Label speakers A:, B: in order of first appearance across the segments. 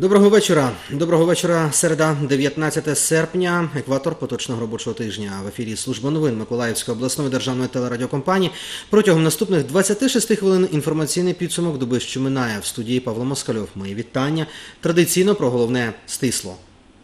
A: Доброго вечора. Доброго вечора. Середа, 19 серпня, екватор поточного робочого тижня. В ефірі служба новин Миколаївської обласної державної телерадіокомпанії. Протягом наступних 26 хвилин інформаційний підсумок доби, що минає. В студії Павло Москальов. Мої вітання. Традиційно про головне стисло.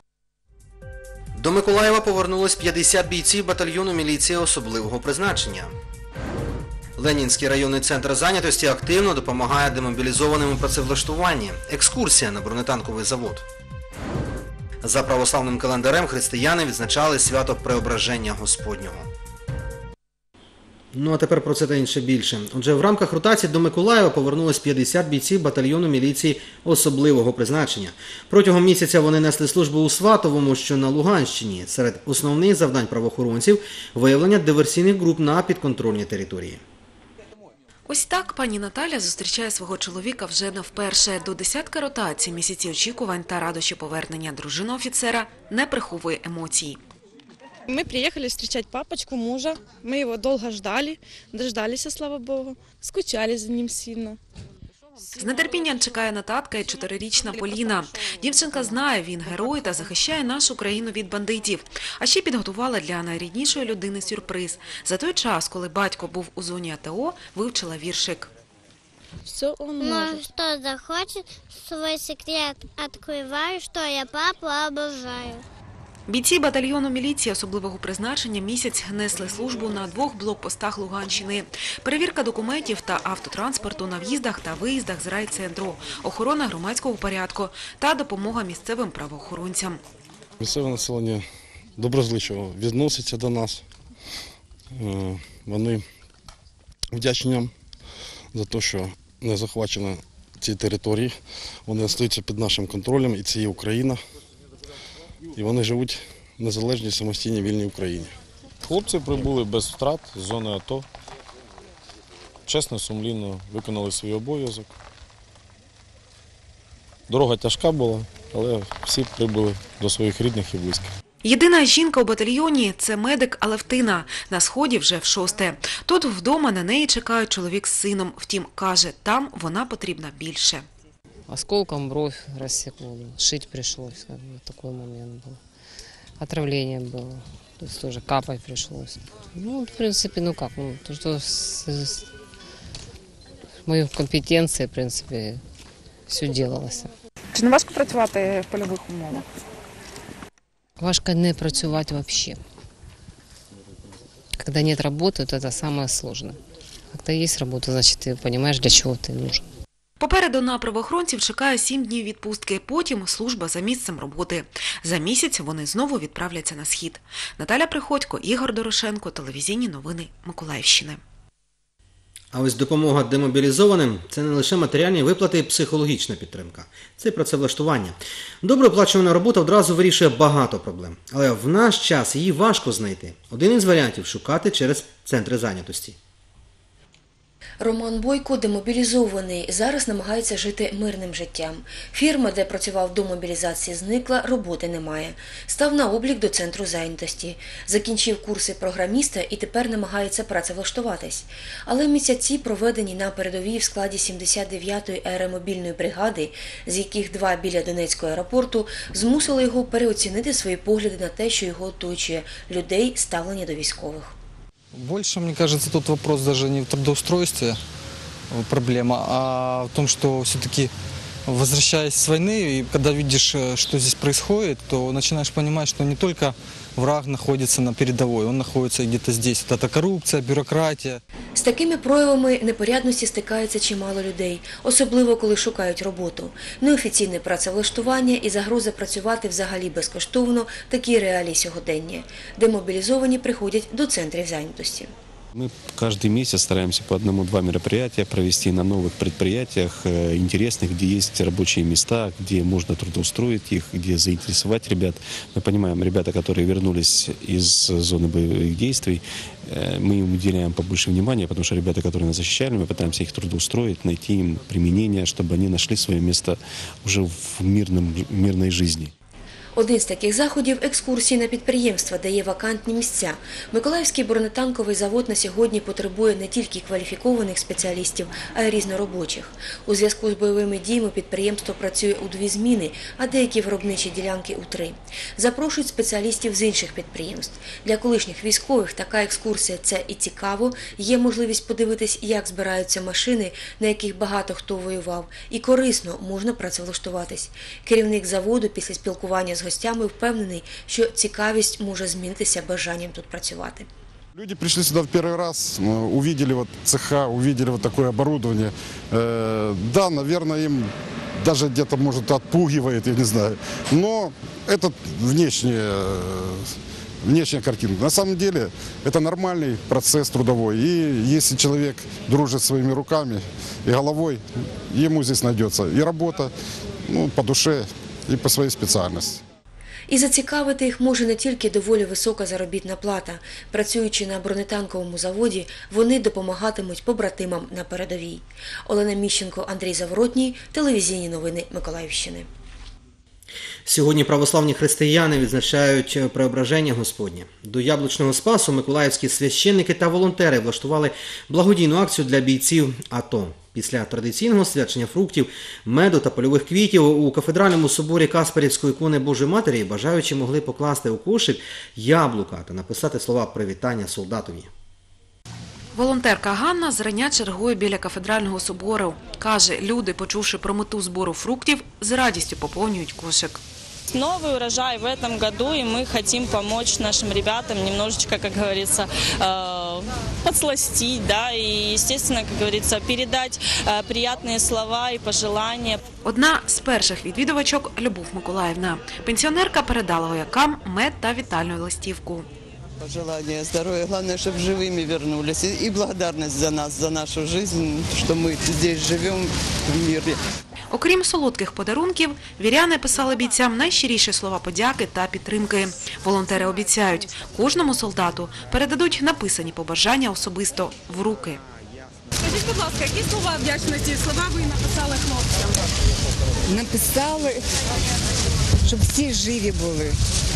A: До Миколаєва повернулось 50 бійців батальйону міліції особливого призначення. Ленінський районний центр зайнятості активно допомагає демобілізованим у працевлаштуванні. Екскурсія на бронетанковий завод. За православним календарем християни відзначали свято Преображення Господнього. Ну а тепер про це та інше більше. Отже, в рамках ротації до Миколаєва повернулось 50 бійців батальйону міліції особливого призначення. Протягом місяця вони несли службу у Сватовому, що на Луганщині. Серед основних завдань правоохоронців – виявлення диверсійних груп на підконтрольній території.
B: Ось так пані Наталя зустрічає свого чоловіка вже не вперше. До десятка ротацій, місяці очікувань та радощі повернення дружина офіцера не приховує емоцій.
C: Мы приехали встречать папочку мужа. Мы его долго ждали, дождались, слава Богу. Скучали за ним сильно.
B: З нетерпінням чекає на татка і 4-річна Поліна. Дівчинка знає, він герой та захищає нашу країну від бандитів. А ще підготувала для найріднішої людини сюрприз. За той час, коли батько був у зоні АТО, вивчила віршик.
C: Все он может.
D: Может, что захочет, свой секрет открываю, что я папу обожаю.
B: Бійці батальйону міліції особливого призначення місяць несли службу на 2 блокпостах Луганщини. Перевірка документів та автотранспорту на в'їздах та виїздах з райцентру, охорона громадського порядку та допомога місцевим правоохоронцям.
E: Місцеве населення доброзичливо відноситься до нас. Вони вдячні нам за те, що не захвачено ці території. Вони залишаються під нашим контролем, і це є Україна. І вони живуть в незалежній, самостійній, вільній Україні.
F: Хлопці прибули без втрат з зони АТО. Чесно, сумлінно виконали свій обов'язок. Дорога тяжка була, але всі прибули до своїх рідних і близьких.
B: Єдина жінка у батальйоні – це медик Алевтина. На сході вже в 6-те. Тут вдома на неї чекають чоловік з сином. Втім, каже, там вона потрібна більше.
G: Осколком бровь рассекло, шить пришлось, такой момент был. Отравление было, то есть тоже капать пришлось. Ну, в принципе, то, что в моей компетенции, в принципе, все делалось.
H: Чи не важко працювати в польових умовах?
G: Важко не працювати вообще. Когда нет работы, то это самое сложное. Когда есть работа, значит, ты понимаешь, для чего ты нужен.
B: Попереду на правоохоронців чекає 7 днів відпустки, потім служба за місцем роботи. За місяць вони знову відправляться на схід. Наталя Приходько, Ігор Дорошенко, телевізійні новини Миколаївщини.
A: А ось допомога демобілізованим – це не лише матеріальні виплати і психологічна підтримка. Це і працевлаштування. Добре оплачувана робота одразу вирішує багато проблем. Але в наш час її важко знайти. Один із варіантів – шукати через центри зайнятості.
I: Роман Бойко демобілізований, зараз намагається жити мирним життям. Фірма, де працював до мобілізації, зникла, роботи немає. Став на облік до центру зайнятості. Закінчив курси програміста і тепер намагається працевлаштуватись. Але місяці, проведені на передовій в складі 79-ї аеромобільної бригади, з яких 2 біля Донецького аеропорту, змусили його переоцінити свої погляди на те, що його оточує – людей, ставлення до військових.
J: Больше, мне кажется, тут вопрос даже не в трудоустройстве проблема, а в том, что все-таки, возвращаясь с войны, и когда видишь, что здесь происходит, то начинаешь понимать, что не только враг находится на передовой, он находится где-то здесь. Это коррупция, бюрократия.
I: З такими проявами непорядності стикається чимало людей, особливо коли шукають роботу. Неофіційне працевлаштування і загроза працювати взагалі безкоштовно – такі реалії сьогодення. Демобілізовані приходять до центрів зайнятості.
K: Мы каждый месяц стараемся по 1-2 мероприятия провести на новых предприятиях, интересных, где есть рабочие места, где можно трудоустроить их, где заинтересовать ребят. Мы понимаем, ребята, которые вернулись из зоны боевых действий, мы им уделяем побольше внимания, потому что ребята, которые нас защищали, мы пытаемся их трудоустроить, найти им применение, чтобы они нашли свое место уже в мирной жизни.
I: Один з таких заходів – екскурсії на підприємства, де є вакантні місця. Миколаївський бронетанковий завод на сьогодні потребує не тільки кваліфікованих спеціалістів, а й різноробочих. У зв'язку з бойовими діями підприємство працює у 2 зміни, а деякі виробничі ділянки – у 3. Запрошують спеціалістів з інших підприємств. Для колишніх військових така екскурсія – це і цікаво, є можливість подивитись, як збираються машини, на яких багато хто воював, і корисно можна працевлаштуватись. Керівник заводу після спілкування з гостями впевнений, що цікавість може змінитися бажанням тут працювати.
E: Люди пришли сюда в первый раз, увидели вот цеха, увидели вот такое оборудование. Да, наверное, им даже где-то, может, отпугивает, я не знаю. Но это внешняя картинка. На самом деле это нормальный процесс трудовой. И если человек дружит своими руками и головой, ему здесь найдется и работа, по душе, і по своїй спеціальності.
I: І зацікавити їх може не тільки доволі висока заробітна плата. Працюючи на бронетанковому заводі, вони допомагатимуть побратимам на передовій. Олена Міщенко, Андрій Заворотній, телевізійні новини Миколаївщини.
A: Сьогодні православні християни відзначають Преображення Господнє. До Яблучного Спасу миколаївські священники та волонтери влаштували благодійну акцію для бійців АТО. Після традиційного свячення фруктів, меду та польових квітів у кафедральному соборі Касперівської ікони Божої Матері бажаючі могли покласти у кошик яблука та написати слова привітання солдатові.
B: Волонтерка Ганна зрання чергує біля кафедрального собору. Каже, люди, почувши про мету збору фруктів, з радістю поповнюють кошик.
C: Новый урожай в этом году, и мы хотим помочь нашим ребятам немножечко, как говорится, подсластить, да, и, естественно, как говорится, передать приятные слова и пожелания.
B: Одна з перших відвідувачок – Любов Миколаївна. Пенсіонерка передала воякам мед та вітальну листівку.
L: Пожелания здоровья, главное, чтобы живыми вернулись. И благодарность за нас, за нашу жизнь, что мы здесь живем в мире.
B: Окрім солодких подарунків, віряни писали бійцям найщиріші слова подяки та підтримки. Волонтери обіцяють, кожному солдату передадуть написані побажання особисто в руки.
H: Скажіть, будь ласка, які слова вдячності, слова ви написали хлопцям?
M: Написали, щоб всі живі були.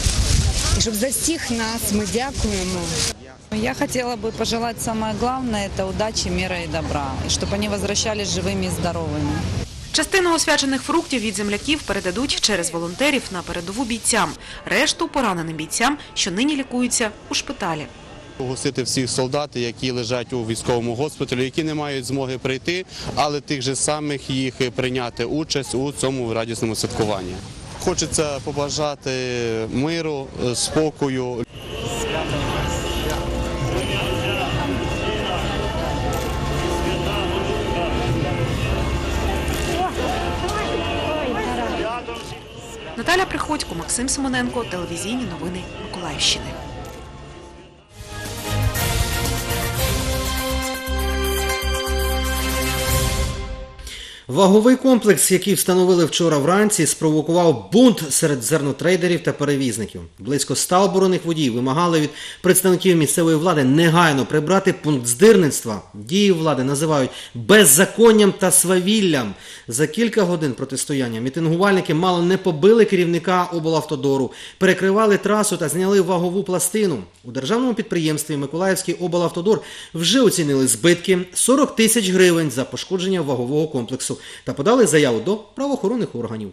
M: И чтобы за всех нас мы дякуємо.
N: Я хотела бы пожелать самое главное – это удачи, мира и добра. И чтобы они возвращались живыми и здоровыми.
B: Частину освячених фруктів від земляків передадуть через волонтерів на передову бійцям. Решту – пораненим бійцям, що нині лікуються у шпиталі.
O: Угостити всіх солдатів, які лежать у військовому госпіталі, які не мають змоги прийти, але тих же самих їх прийняти участь у цьому радісному святкуванні. Хочеться побажати миру, спокою.
B: Наталя Приходько, Максим Симоненко, телевізійні новини Миколаївщини.
A: Ваговий комплекс, який встановили вчора вранці, спровокував бунт серед зернотрейдерів та перевізників. Близько 100 оборонних водіїв вимагали від представників місцевої влади негайно прибрати пункт здирництва. Дії влади називають беззаконням та свавіллям. За кілька годин протистояння мітингувальники мало не побили керівника облавтодору, перекривали трасу та зняли вагову пластину. У державному підприємстві Миколаївський облавтодор вже оцінили збитки 40 тисяч гривень за пошкодження вагового комплексу та подали заяву до правоохоронних органів.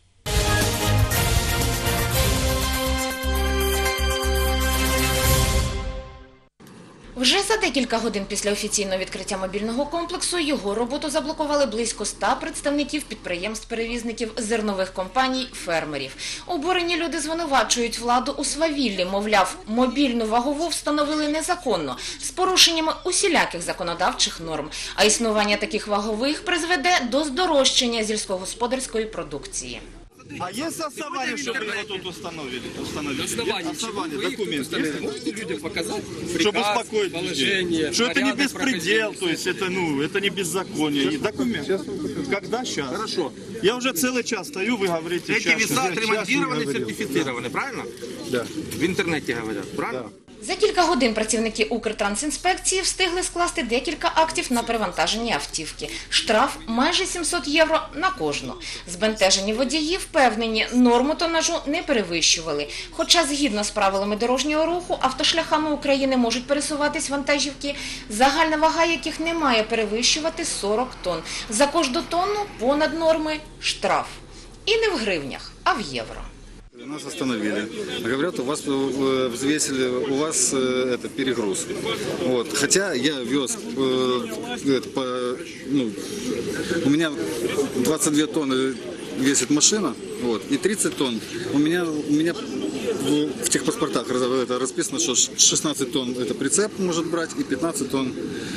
P: Вже за декілька годин після офіційного відкриття мобільного комплексу його роботу заблокували близько 100 представників підприємств-перевізників, зернових компаній, фермерів. Обурені люди звинувачують владу у свавіллі, мовляв, мобільну вагову встановили незаконно, з порушеннями усіляких законодавчих норм. А існування таких вагових призведе до здорожчання сільськогосподарської продукції.
Q: А есть основания, чтобы его тут установили? Основания, документы.
R: Можете людям показать приказ,
Q: чтобы успокоить
R: положение,
Q: что это не беспредел, то есть это не беззаконие. Документ. Когда? Сейчас.
R: Хорошо.
Q: Я уже целый час стою, вы говорите.
R: Эти веса отремонтированы, сертифицированы, правильно?
Q: Да.
R: В интернете говорят, правильно?
Q: Да.
P: За кілька годин працівники Укртрансінспекції встигли скласти декілька актів на перевантаження автівки. Штраф майже 700 євро на кожну. Збентежені водії впевнені, норму тонажу не перевищували. Хоча згідно з правилами дорожнього руху автошляхами України можуть пересуватись вантажівки, загальна вага яких не має перевищувати 40 тонн. За кожну тонну понад норми штраф. І не в гривнях, а в євро.
S: Нас остановили. Говорят, у вас взвесили, у вас это перегруз. Вот. Хотя я вез, у меня 22 тонны весит машина, вот, и 30 тонн. У меня в техпаспортах расписано, что 16 тонн это прицеп может брать, и 15 тонн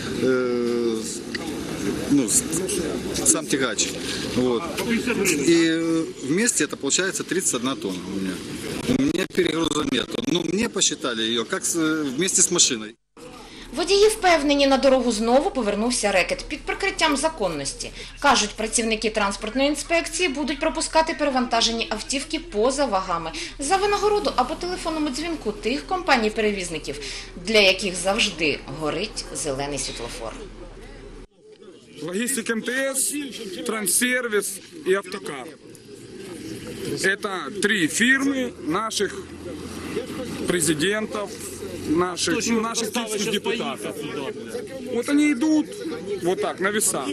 S: сам тягач. Вот. И вместе это получается 31 тонна у меня. У меня перегруза нет. Но мне посчитали ее как вместе с машиной.
P: Водії впевнені, на дорогу знову повернувся рекет під прикриттям законності. Кажуть, працівники транспортної інспекції будуть пропускати перевантажені автівки поза вагами за винагороду або телефонному дзвінку тих компаній-перевізників, для яких завжди горить зелений світлофор.
T: Логистик МТС, Транссервис и Автокар. Это 3 фирмы наших президентов, наших депутатов. Вот они идут вот так, на весах.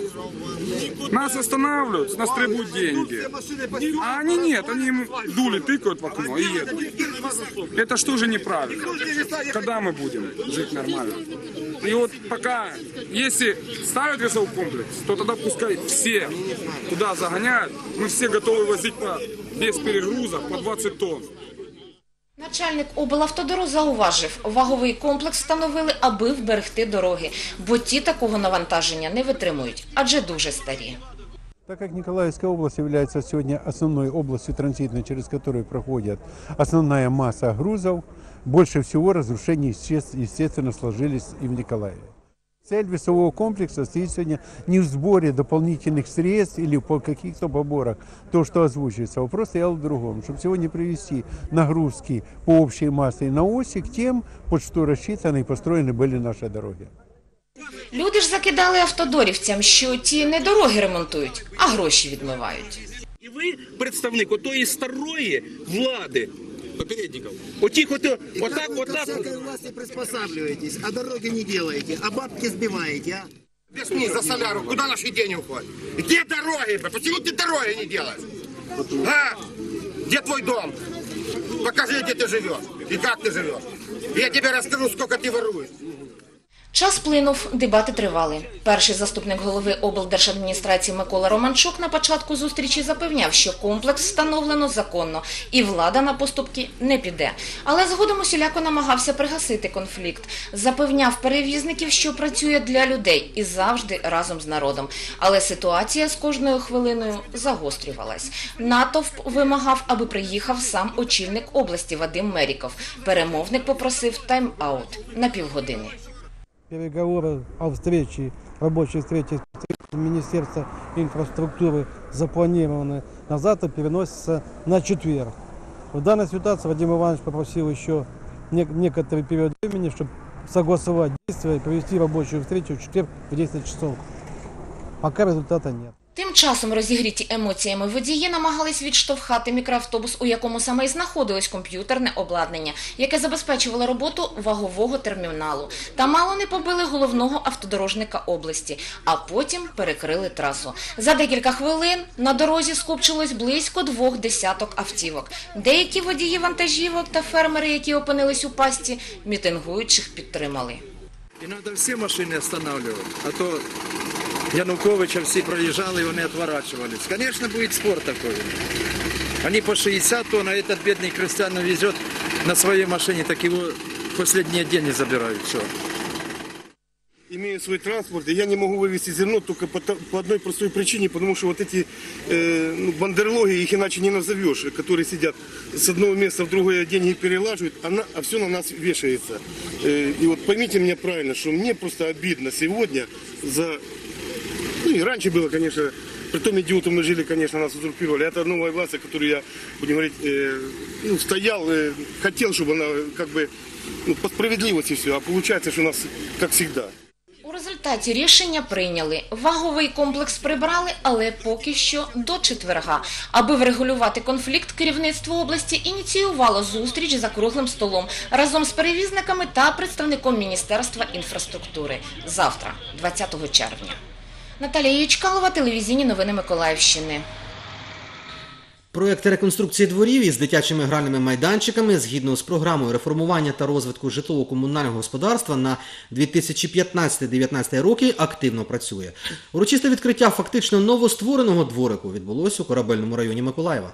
T: Нас останавливают, нас требуют деньги. А они нет, они им дули тыкают в окно и едут. Это что же неправильно? Когда мы будем жить нормально? И вот пока, если ставят весовой комплекс, то тогда пускай все туда загоняют. Мы все готовы возить без перегруза по 20 тонн.
P: Начальник облавтодору зауважив, ваговий комплекс встановили, аби вберегти дороги, бо ті такого навантаження не витримують, адже дуже старі.
U: Так как Николаевская область является сегодня основной областью транзитной, через которую проходит основная масса грузов, больше всего разрушений, естественно, сложились и в Николаеве. Цель весового комплекса стоит сегодня не в сборе дополнительных средств или по каких-то поборах, то, что озвучивается. Вопрос стоял в другом, чтобы сегодня привести нагрузки по общей массе на оси к тем, под что рассчитаны и построены были наши дороги.
P: Люди ж закидали автодорівцям, що ті не дороги ремонтують, а гроші відмивають.
R: І ви представник отої старої влади, попередников. Отак.
V: К власти приспосабливаетесь, а дороги не делаете, а бабки сбиваете, а?
W: Объясни за соляру, куда наши деньги уходят? Где дороги? Почему ты дороги не делаешь? А? Где твой дом? Покажи, где ты живешь и как ты живешь. Я тебе расскажу, сколько ты воруешь.
P: Час плинув, дебати тривали. Перший заступник голови облдержадміністрації Микола Романчук на початку зустрічі запевняв, що комплекс встановлено законно і влада на поступки не піде. Але згодом усіляко намагався пригасити конфлікт. Запевняв перевізників, що працює для людей і завжди разом з народом. Але ситуація з кожною хвилиною загострювалась. Натовп вимагав, аби приїхав сам очільник області Вадим Меріков. Перемовник попросив тайм-аут на півгодини.
X: Переговоры о встрече, рабочей встрече Министерства инфраструктуры запланированы на завтра, переносятся на четверг. В данной ситуации Вадим Иванович попросил еще некоторый период времени, чтобы согласовать действия и провести рабочую встречу в четверг в 10 часов. Пока результата нет.
P: Тим часом розігріті емоціями водії намагались відштовхати мікроавтобус, у якому саме й знаходилось комп'ютерне обладнання, яке забезпечувало роботу вагового терміналу. Та мало не побили головного автодорожника області, а потім перекрили трасу. За декілька хвилин на дорозі скупчилось близько 20 автівок. Деякі водії вантажівок та фермери, які опинились у пастці, мітингуючих підтримали.
Y: І треба всі машини останавливати, а то Януковича всі проїжджали і вони відворачувались. Звісно, буде спор такий. Вони по 60 тонн, а этот бедный крестьянин везет на своей машине, так его последние деньги забирают. Все.
Z: Имею свой транспорт, и я не могу вывезти зерно только по одной простой причине, потому что вот эти бандерлоги, их иначе не назовешь, которые сидят с одного места в другое, деньги перелаживают, а все на нас вешается. И вот поймите меня правильно, что мне просто обидно сегодня за... Ну и раньше было, конечно, при том идиотом мы жили, конечно, нас узурпировали. Это новая власть, которую я, будем говорить, стоял, хотел, чтобы она как бы по справедливости все, а получается, что у нас как всегда.
P: У результаті рішення прийняли. Ваговий комплекс прибрали, але поки що до четверга. Аби врегулювати конфлікт, керівництво області ініціювало зустріч за круглим столом разом з перевізниками та представником Міністерства інфраструктури. Завтра, 20 червня. Наталія Ячкалова, телевізійні новини Миколаївщини.
A: Проєкт реконструкції дворів із дитячими гральними майданчиками згідно з програмою реформування та розвитку житлово-комунального господарства на 2015-2019 роки активно працює. Урочисте відкриття фактично новоствореного дворику відбулося у Корабельному районі Миколаєва.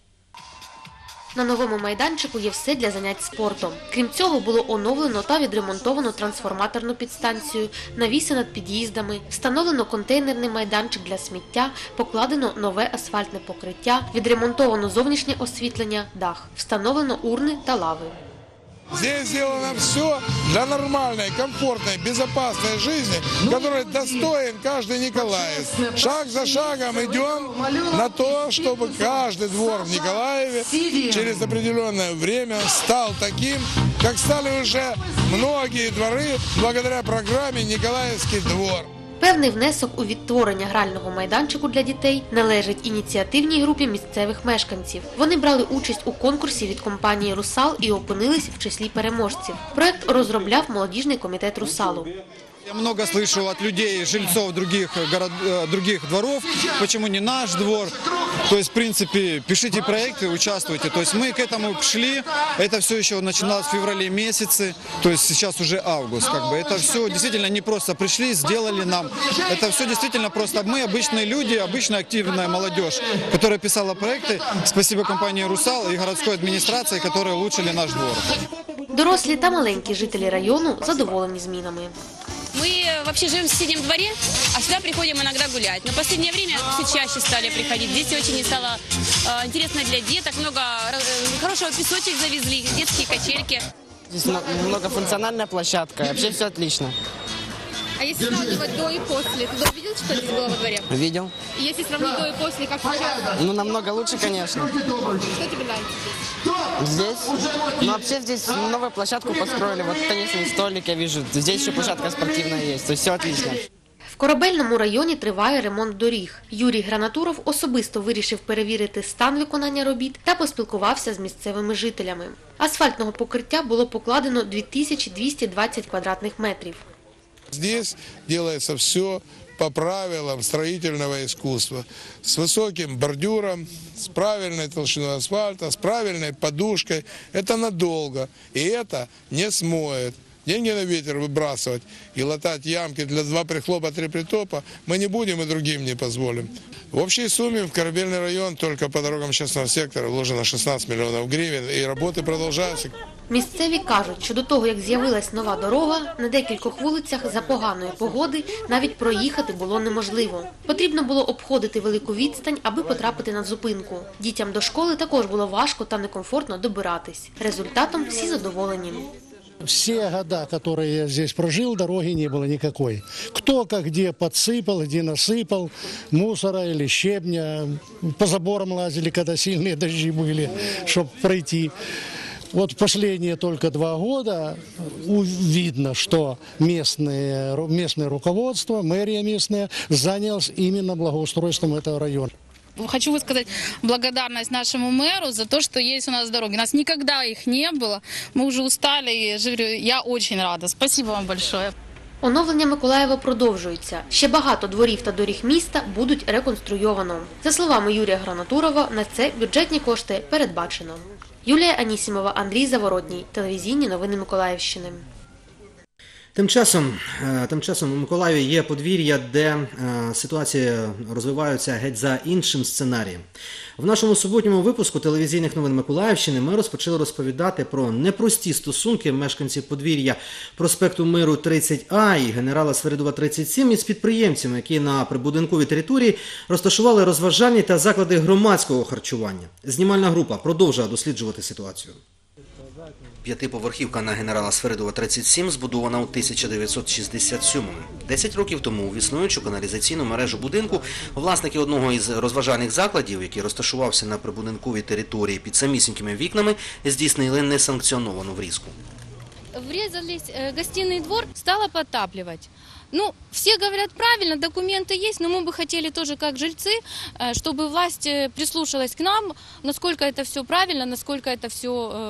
D: На новому майданчику є все для занять спортом. Крім цього, було оновлено та відремонтовано трансформаторну підстанцію, навіси над під'їздами, встановлено контейнерний майданчик для сміття, покладено нове асфальтне покриття, відремонтовано зовнішнє освітлення, дах, встановлено урни та лави.
E: Здесь сделано все для нормальной, комфортной, безопасной жизни, которой достоин каждый николаевец. Шаг за шагом идем на то, чтобы каждый двор в Николаеве через определенное время стал таким, как стали уже многие дворы благодаря программе «Николаевский двор».
D: Певний внесок у відтворення грального майданчику для дітей належить ініціативній групі місцевих мешканців. Вони брали участь у конкурсі від компанії «Русал» і опинились в числі переможців. Проект розробляв молодіжний комітет «Русалу».
F: Я много слышу от людей, жильцов других дворов, почему не наш двор. То есть, в принципе, пишите проекты, участвуйте. То есть мы к этому шли, это все еще начиналось в феврале месяце, то есть сейчас уже август. Это все действительно не просто пришли, сделали нам. Это все действительно просто. Мы обычные люди, обычная активная молодежь, которая писала проекты. Спасибо компании «Русал» и городской администрации, которые улучшили наш двор.
D: Дорослі та маленькі жителі району задоволені змінами.
G: Мы вообще живем в соседнем дворе, а сюда приходим иногда гулять. Но в последнее время все чаще стали приходить. Здесь очень стало интересно для деток. Много хорошего песочек завезли, детские качельки.
J: Здесь многофункциональная площадка. Вообще все отлично.
G: А если сравнивать до и после, ты видел, что здесь было во дворе?
J: Видел.
G: И если сравнить до и после, как сейчас?
J: Ну, намного лучше, конечно.
G: Что тебе нравится
J: здесь? Ну, вообще здесь новую площадку построили. Вот теннисный столик я вижу. Здесь еще площадка спортивная есть. То есть все отлично.
D: В Корабельному районі триває ремонт доріг. Юрій Гранатуров особисто вирішив перевірити стан виконання робіт та поспілкувався з місцевими жителями. Асфальтного покриття було покладено 2220 квадратних метрів.
E: Здесь делается все по правилам строительного искусства. С высоким бордюром, с правильной толщиной асфальта, с правильной подушкой. Это надолго. И это не смоет. Деньги на ветер выбрасывать и латать ямки для 2 прихлопа, 3 притопа мы не будем и другим не позволим. В общей сумме в Корабельный район только по дорогам частного сектора вложено 16 миллионов гривен, и работы продолжаются.
D: Місцеві кажуть, що до того, як з'явилась нова дорога, на декількох вулицях за поганої погоди навіть проїхати було неможливо. Потрібно було обходити велику відстань, аби потрапити на зупинку. Дітям до школи також було важко та некомфортно добиратись. Результатом всі задоволені.
K: Все года, которые я здесь прожил, дороги не было никакой. Кто как где подсыпал, где насыпал, мусора или щебня. По заборам лазили, когда сильные дожди были, чтобы пройти. Вот последние только 2 года видно, что местное руководство, мэрия местная занялась именно благоустройством этого района.
G: Хочу высказать благодарность нашему мэру за то, что есть у нас дороги. У нас никогда их не было. Мы уже устали, и я очень рада. Спасибо вам большое.
D: Оновлення Миколаєва продовжується. Ще багато дворів та доріг міста будуть реконструйовано. За словами Юрія Гранатурова, на це бюджетні кошти передбачено. Юлія Анісімова, Андрій Заворотній. Телевізійні новини Миколаївщини.
A: Тим часом у Миколаєві є подвір'я, де ситуації розвиваються геть за іншим сценарієм. В нашому суботньому випуску телевізійних новин Миколаївщини ми розпочали розповідати про непрості стосунки мешканців подвір'я проспекту Миру 30А і генерала Свиридова 37 із підприємцями, які на прибудинковій території розташували розважальні та заклади громадського харчування. Знімальна група продовжує досліджувати ситуацію. 5-поверхівка на генерала Свиридова 37 збудована у 1967-му. 10 років тому в існуючу каналізаційну мережу будинку власники одного із розважальних закладів, який розташувався на прибудинковій території під самісінькими вікнами, здійснили несанкціоновану врізку.
C: врезались в гостиный двор, стало подтапливать. Ну, все говорят правильно, документы есть, но мы бы хотели тоже как жильцы, чтобы власть прислушалась к нам, насколько это все правильно, насколько это все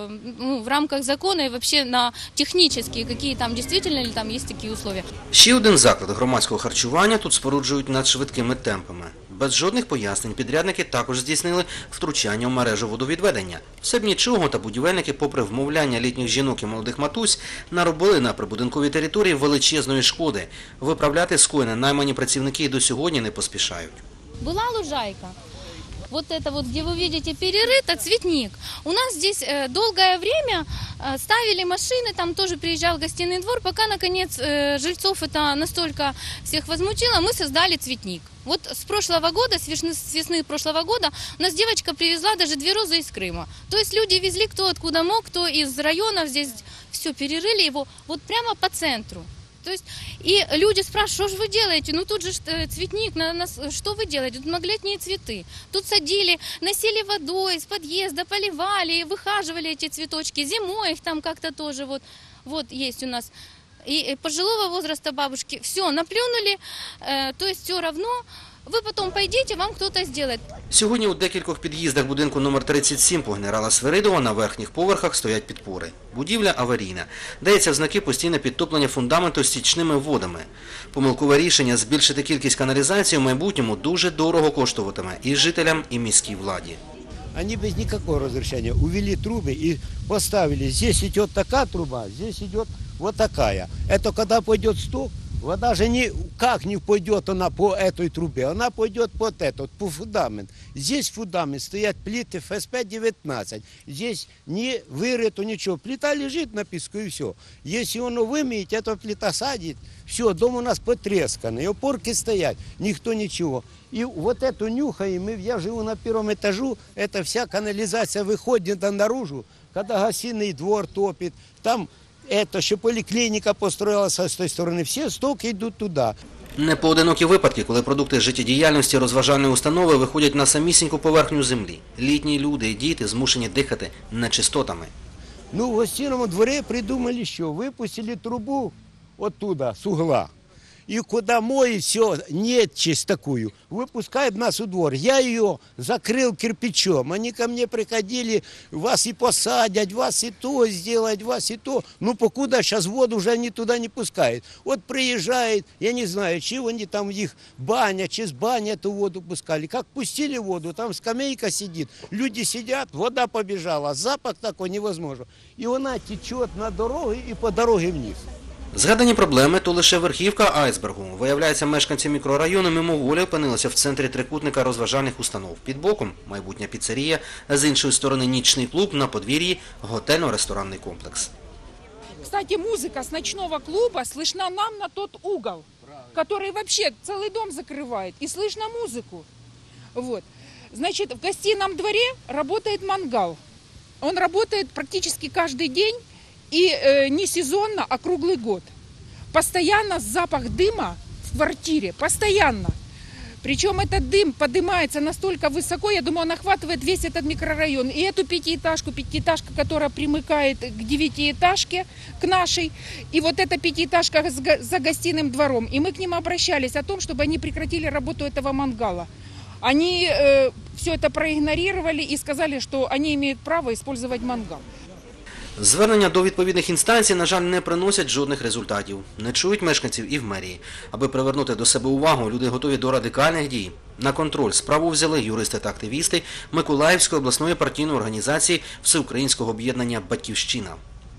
C: в рамках закона и вообще на технические, какие там действительно ли там есть такие условия.
A: Ще один заклад громадського харчування тут споруджують надшвидкими темпами. Без жодних пояснень підрядники також здійснили втручання в мережу водовідведення. Все б нічого, та будівельники, попри вмовляння літніх жінок і молодих матусь, наробили на прибудинковій території величезної шкоди. Виправляти скоєне наймані працівники і до сьогодні не поспішають.
C: Была лужайка. Вот это вот, где вы видите перерыто, цветник. У нас здесь долгое время ставили машины, там тоже приезжал гостиный двор, пока, наконец, жильцов это настолько всех возмутило, мы создали цветник. Вот с прошлого года, с весны прошлого года, у нас девочка привезла даже 2 розы из Крыма. То есть люди везли кто откуда мог, кто из районов, здесь все перерыли его вот прямо по центру. То есть, и люди спрашивают, что же вы делаете? Ну тут же цветник, что вы делаете? Тут многолетние цветы. Тут садили, носили водой с подъезда, поливали, выхаживали эти цветочки. Зимой их там как-то тоже вот есть у нас. И пожилого возраста бабушки все наплюнули, то есть все равно. Ви потім пойдете, вам хтось зробить.
A: Сьогодні у декількох під'їздах будинку номер 37 по генерала Свиридова на верхніх поверхах стоять підпори. Будівля аварійна. Дається в знаки постійне підтоплення фундаменту стічними водами. Помилкове рішення збільшити кількість каналізації в майбутньому дуже дорого коштуватиме і жителям, і міській владі.
H: Они без никакого разрешения увели трубы и поставили. Здесь идет такая труба, здесь идет вот такая. Это когда пойдет сток, вода же никак не пойдет она по этой трубе, она пойдет под этот, по фундамент. Здесь фундамент, стоят плиты ФСП-19. Здесь не вырыто ничего. Плита лежит на песку и все. Если он вымоет, эта плита садит, все, дом у нас потресканный, опорки стоят, никто ничего. И вот эту нюхаем, я живу на 1-м этажу, эта вся канализация выходит наружу, когда гостиный двор топит, там это, що поліклініка построїлася з тієї сторони, всі стоки йдуть туди.
A: Непоодинокі випадки, коли продукти життєдіяльності розважальної установи виходять на самісіньку поверхню землі. Літні люди і діти змушені дихати нечистотами.
H: Ну, в гостинному дворі придумали, що випустили трубу оттуда, з угла. И куда моет все, нечисть такую, выпускают нас у двор. Я ее закрыл кирпичом. Они ко мне приходили, вас и посадят, вас и то сделать, вас и то. Ну, покуда сейчас воду уже они туда не пускают. Вот приезжает, я не знаю, чего они там их баня, через баню эту воду пускали. Как пустили воду, там скамейка сидит, люди сидят, вода побежала, запах такой невозможно. И она течет на дорогу и по дороге вниз.
A: Згадані проблеми – то лише верхівка айсбергу. Виявляється, мешканці мікрорайону мимоволі опинилися в центрі трикутника розважальних установ. Під боком – майбутня піцерія, з іншої сторони – нічний клуб, на подвір'ї – готельно-ресторанний комплекс.
I: Кстати, музыка с ночного клуба слышна нам на тот угол, который вообще целый дом закрывает, и слышно музыку. Вот. Значит, в гостином дворе работает мангал. Он работает практически каждый день. И не сезонно, а круглый год. Постоянно запах дыма в квартире, постоянно. Причем этот дым поднимается настолько высоко, я думаю, он охватывает весь этот микрорайон. И эту пятиэтажка, которая примыкает к 9-этажке, к нашей, и вот эта пятиэтажка за гостиным двором. И мы к ним обращались о том, чтобы они прекратили работу этого мангала. Они все это проигнорировали и сказали, что они имеют право использовать мангал.
A: Звернення до відповідних інстанцій, на жаль, не приносять жодних результатів. Не чують мешканців і в мерії. Аби привернути до себе увагу, люди готові до радикальних дій. На контроль справу взяли юристи та активісти Миколаївської обласної партійної організації Всеукраїнського об'єднання «Батьківщина».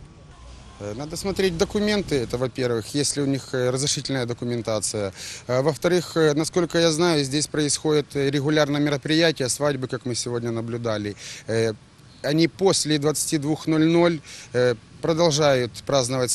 L: Надо смотреть документы, это во-первых, если у них разрешительная документация. Во-вторых, насколько я знаю, здесь происходят регулярно мероприятия, свадьбы, как мы сегодня наблюдали. Они после 22:00 продолжают праздновать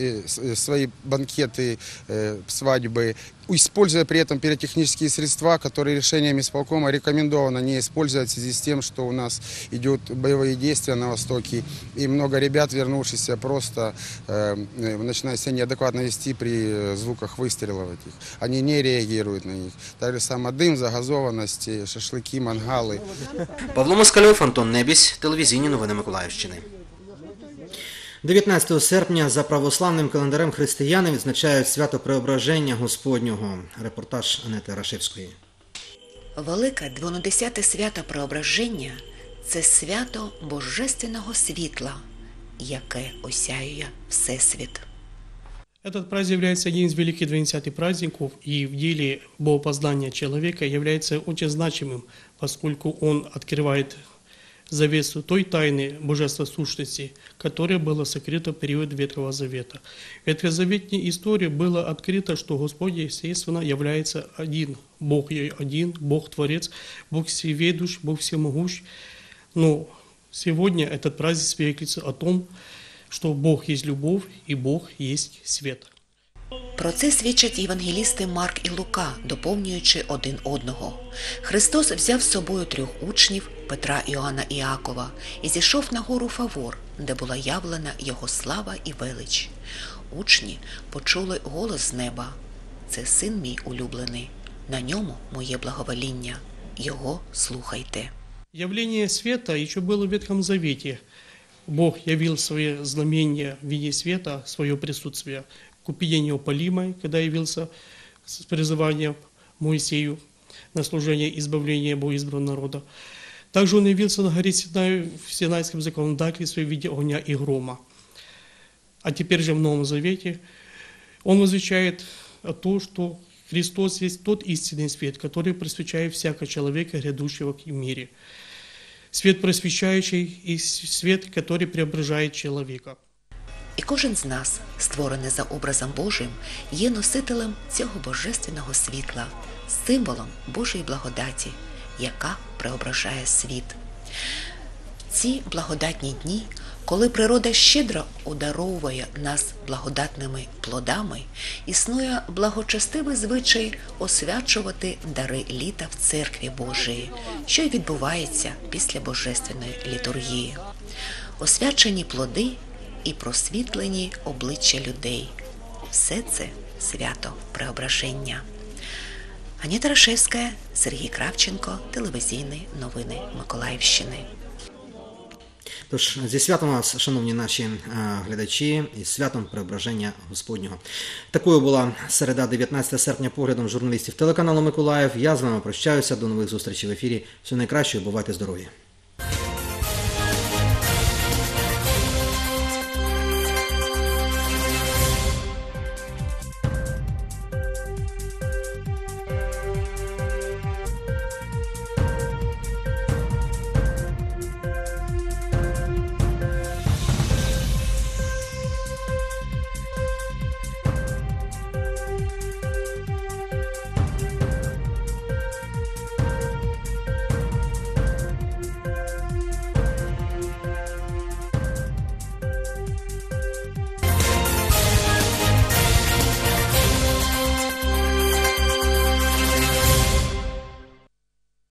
L: свои банкеты, свадьбы, используя при этом пиротехнические средства, которые решением исполкома рекомендовано не использовать в связи с тем, что у нас идут боевые действия на Востоке, и много ребят, вернувшихся, просто начинают себя неадекватно вести при звуках выстрелов этих. Они не реагируют на них. Так же само дым, загазованность, шашлыки, мангалы.
A: Павло Москальов, Антон Небісь, телевізійні новини Миколаївщини. 19 серпня за православним календарем християни відзначають свято Преображення Господнього. Репортаж Анети Рашевської.
B: Велике 12-те свято Преображення – це свято Божественного світла, яке осяює Всесвіт.
M: Этот праздник является одним из великих 12 праздников, и в деле богопознания человека является очень значимым, поскольку он открывает завесу той тайны божества сущности, которая была сокрыта в период Ветхого Завета. В ветхозаветной истории было открыто, что Господь, естественно, является один. Бог один, Бог-творец, Бог всеведущ, Бог всемогущ. Но сегодня этот праздник свидетельствует о том, що Бог є любов і Бог є світ.
B: Про це свідчать євангелісти Марк і Лука, доповнюючи один одного. Христос взяв з собою 3 учнів – Петра, Іоанна і Іакова – і зійшов на гору Фавор, де була явлена Його слава і велич. Учні почули голос з неба – «Це син мій улюблений, на ньому моє благовоління, Його слухайте».
M: Явление света ще було в Ветхом Завете. Бог явил свое знамение в виде света, свое присутствие к упиению Полимой, когда явился с призыванием Моисею на служение избавления богоизбранного народа. Также он явился на горе Синай в Синайском законодательстве в виде огня и грома. А теперь же в Новом Завете он возвещает то, что Христос есть тот истинный свет, который просвещает всякого человека, грядущего в мире. Свет просвещающий и свет, который преображает человека.
B: І кожен з нас, створений за образом Божим, є носителем цього божественного світла, символом Божої благодаті, яка преображає світ. Ці благодатні дні, коли природа щедро одаровує нас благодатними плодами, існує благочестивий звичай освячувати дари літа в церкві Божої, що й відбувається після божественної літургії. Освячені плоди і просвітлені обличчя людей – все це свято Преображення. Анета Рашевська, Сергій Кравченко, телевізійні новини Миколаївщини.
A: Тож, зі святом вас, шановні наші глядачі, і святом Преображення Господнього. Такою була середа, 19 серпня, поглядом журналістів телеканалу Миколаїв. Я з вами прощаюся, до нових зустрічей в ефірі. Всього найкращого, бувайте здорові!